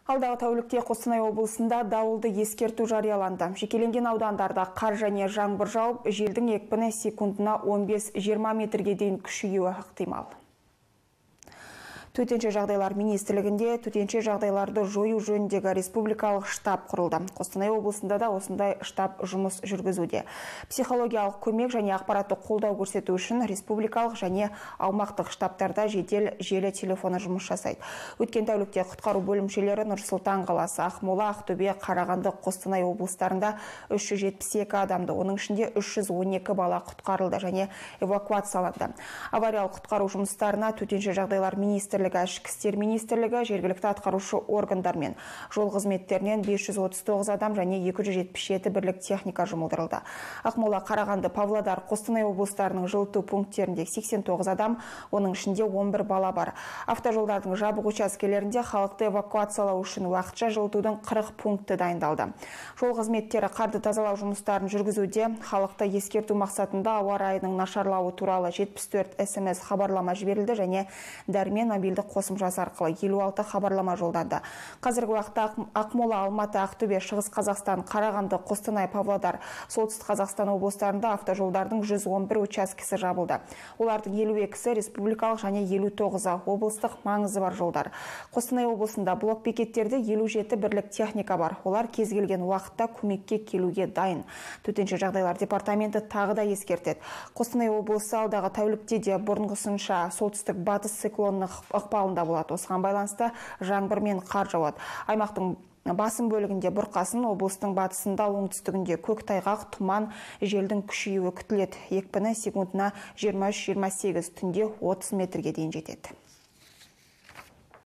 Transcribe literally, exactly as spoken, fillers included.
Алдағы тәулікте Қостанай облысында дауылды ескерту жарияланды. Жекеленген аудандарда қар және жаңбыр жауып, желдің екпіні секундына он бес жиырма метрге дейін күшеюі ықтимал. Төтенше жағдайлар министрлігінде төтенше жағдайларды жою жөніндегі республикалық штаб құрылды. Қостанай облысында да осындай штаб жұмыс жүргізуде. Психологиялық көмек және ақпаратты қолдау көрсету үшін республикалық және аумақтық штабтарда жедел желі телефоны жұмыс жасайды. Өткен тәулікте құтқару бөлімшелері Нұр-Сұлтан қаласы, Ақмола, Ақтөбе, Қарағанды, Қостанай облыстарында үш жүз жетпіс екі адамды, оның ішінде үш жүз он екі бала құтқарылды және эвакуацияланды. Авариялық құтқару жұмыстарына төтенше жағдайлар министрлігі, Ішкі істер министрлігі, жергілікті атқарушы органдармен жол қызметтерінен бес жүз отыз тоғыз адам және екі жүз жетпіс жеті бірлік техника жұмылдырылды. Ақмола, Қарағанды, Павлодар, Қостанай облыстарының жылыту пункттерінде сексен тоғыз адам, оның ішінде он бір бала бар. Автожолдардың жабық учаскелерінде халықты эвакуациялау үшін уақытша жылытудың қырық пункті дайындалды. Жол қызметтері қарды тазалау жұмыстарын жүргізуде. Халықты ескерту мақсатында ауа райының нашарлауы туралы жетпіс төрт смс хабарлама жіберілді және дәрмен мобильді қосымшасы арқылы елу алты хабарлама жолданды. Қазіргі уақытта Ақмола, Алматы, Ақтөбе, Шығыс Қазақстан, Қарағанды, Қостанай, Павлодар, Солтүстік Қазақстан облыстарында автожолдардың жүз он бір учаскесі жабылды. Олардың елу екісі республикалық және елу тоғызы облыстық маңызы бар жолдар. Қостанай облысында блок бекеттерде елу жеті бірлік техника бар. Олар кез келген уақытта көмекке келуге дайын. Төтенше жағдайлар департаменті тағы да ескертеді. Қостанай облысы алдағы тәулікте де бұрынғысынша солтүстік батыс циклонның ықпалында болады. Осыған байланысты жаңбыр мен қар жауады. Аймақтың басым бөлігінде бұрқасын, облыстың батысында, оңтүстігінде көктайғақ, тұман, желдің күшеюі күтіледі. Екпіні секундына жиырма үш жиырма сегіз, түнде отыз метрге дейін жетеді.